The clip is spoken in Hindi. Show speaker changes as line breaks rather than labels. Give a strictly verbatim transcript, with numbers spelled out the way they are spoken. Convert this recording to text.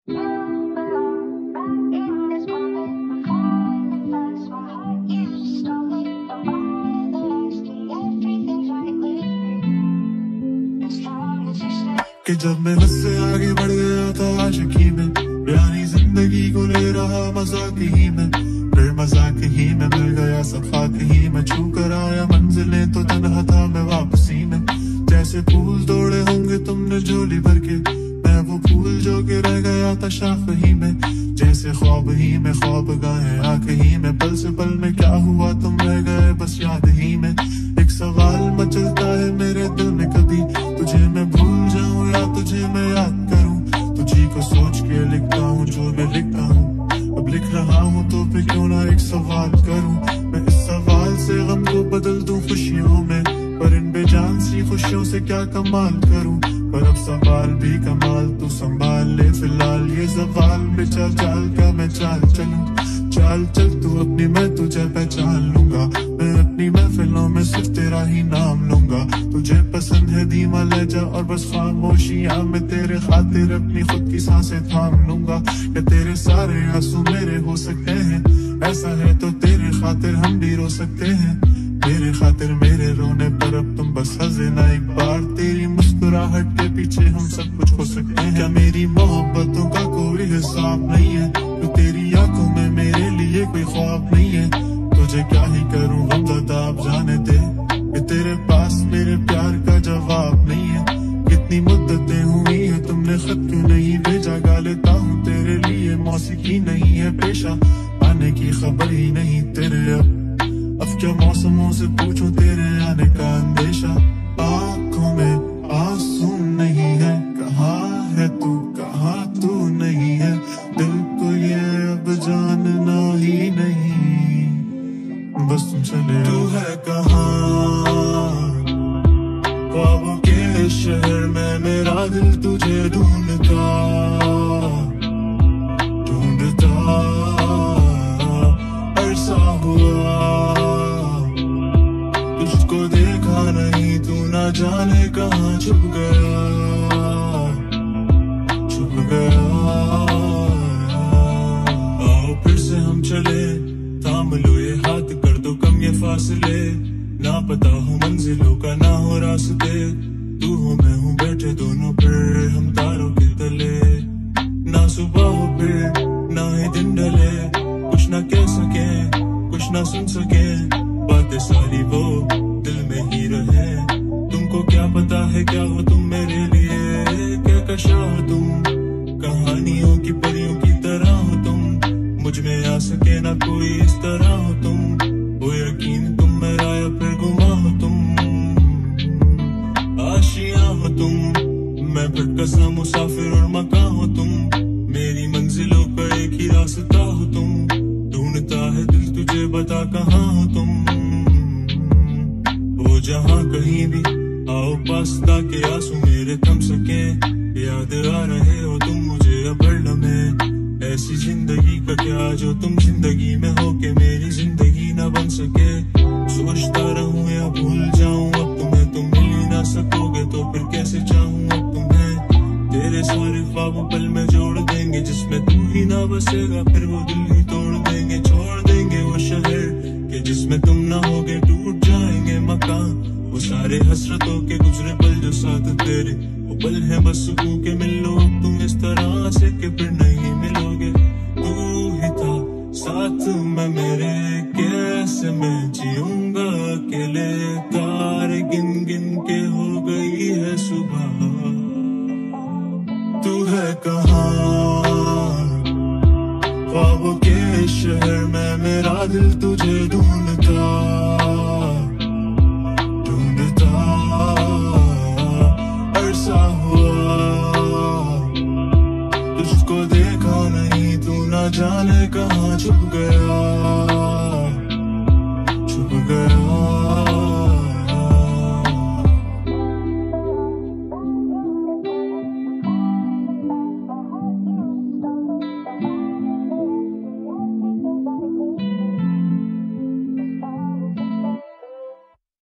कि जब मैं बस से आगे बढ़ गया था आशिकी में, यानी जिंदगी को ले रहा मजाक ही में, फिर मजाक ही में मिल गया सफाक ही में, छू कर आया मंजिलें तो तन्हा था मैं वापसी में। जैसे फूल तोड़े होंगे तुमने झोली भर के, मैं वो फूल जो के रह गया था शाख ही में, जैसे ख्वाब ही में ख्वाब गाए आंख ही में, पल से पल में क्या हुआ तुम रह गए बस याद ही में। एक सवाल मचलता है मेरे दिल में, कभी तुझे मैं भूल जाऊं या तुझे मैं याद करूं, तुझी को सोच के लिखता हूँ जो भी लिखता हूँ, अब लिख रहा हूँ तो फिर क्यों ना एक सवाल करूं। मैं इस सवाल से गम को बदल दूं खुशियों में, पर इन बेजान सी खुशियों से क्या कमाल करूं। पर अब सवाल भी कमाल तू संभाल ले फिलहाल, ये सवाल बेचा चाल का मैं चाल चलूं। चाल चल तू अपनी मैं तुझे पहचान लूंगा, मैं अपनी महफिलों में सिर्फ तेरा ही नाम लूंगा। तुझे पसंद है धीमा लहजा और बस खामोशियां, मैं तेरे खातिर अपनी खुद की सांसें थाम लूंगा। क्या तेरे सारे आंसू मेरे हो सकते हैं, ऐसा है तो तेरे खातिर हम भी रो सकते हैं। मेरे खातिर मेरे रोने पर अब तुम बस हंसे ना एक बार, तेरी मुस्कुराहट के पीछे हम सब कुछ हो सकते हैं। क्या मेरी मोहब्बतों का कोई हिसाब नहीं है, तो तेरी आंखों में मेरे लिए कोई ख्वाब नहीं है। तुझे क्या ही करूं गमज़दा आप जाने दे, कि तेरे पास मेरे प्यार का जवाब नहीं है। कितनी मुद्दतें हुई है तुमने खत क्यों नहीं भेजा, गा लेता हूँ तेरे लिए मौसीकी नहीं है पेशा, आने की खबर ही नहीं तेरे अब अब क्या मौसमों से पूछूं तेरे आने का अंदेशा। आंखों में आंसू नहीं है, कहाँ है तू कहाँ तू नहीं है, दिल को ये अब जानना ही नहीं, बस तुम चले। तू है कहाँ ख्वाबों के शहर में, मेरा दिल तुझे ढूंढता ढूंढता अरसा हुआ, तुझको देखा नहीं तू ना जाने कहाँ छुप गया छुप गया। आओ फिर से हम चले, थाम लो ये हाथ कर दो कम ये फासले, ना पता हो मंजिलों का ना हो रास्ते, तू हो मैं हूँ बैठे दोनों फिर हम तारों के तले। ना सुबह हो फिर ना ही दिन ढले, कुछ ना कह सके कुछ ना सुन सके, बातें सारी वो दिल में ही रहे। तुमको क्या पता है क्या हो तुम मेरे लिए, क्या कशा हो तुम कहानियों की परियों की तरह हो तुम, मुझ में आ सके ना कोई इस तरह हो तुम, वो यकीन तुम मेरा या फिर गुमा हो तुम, आशियां हो तुम, मैं भटका सा मुसाफिर और मकां हो तुम, मेरी मंजिलों का एक ही रास्ता हो तुम, ढूंढता है दिल तुझे बता कहाँ हो तुम। वो जहाँ कहीं भी आओ पास ताकि आंसू मेरे थम सके, याद आ रहे हो तुम मुझे अब हर लम्हे, ऐसी जिंदगी का क्या जो तुम जिंदगी में हो के मेरी जिंदगी ना बन सके। सोचता रहूं या भूल जाऊं अब तुम्हें, तुम मिल ही ना सकोगे तो फिर कैसे चाहूं अब तुम्हें। तेरे सारे ख्वाबों पल में जोड़ देंगे, जिसमें तू ही ना बसेगा फिर वो दिल ही तोड़ देंगे, छोड़ देंगे वो शहर के जिसमें तुम ना होगे, टूट जाएंगे मकान वो सारे हसरतों के गुजरे पल जो साथ तेरे, वो पल है बस सुकून के मिल लो अब तुम इस तरह से कि फिर नहीं मिलोगे। तू ही था साथ में मेरे, कैसे मैं जीऊंगा अकेले, तारे गिन गिन के हो गई है सुबह। तू है कहाँ ख्वाबों के शहर में, मेरा दिल तुझे ढूंढता ढूंढता अरसा हुआ, तुझको देखा नहीं तू ना जाने कहाँ छुप गया।